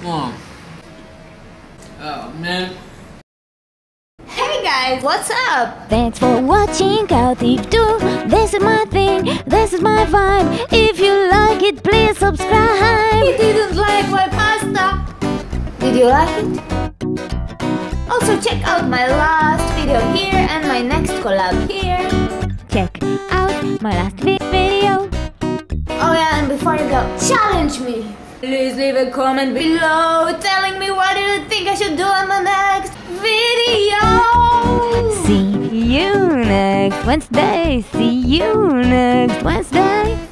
Oh. Oh man. Hey guys, what's up? Thanks for watching Cultive 2. This is my thing, this is my vibe. If you like it, please subscribe. He didn't like my pasta. Did you like it? Also check out my last video here and my next collab here. Check out my last video. Oh yeah, and before you go, challenge me. Please leave a comment below telling me what do you think I should do on the next video. See you next Wednesday. See you next Wednesday.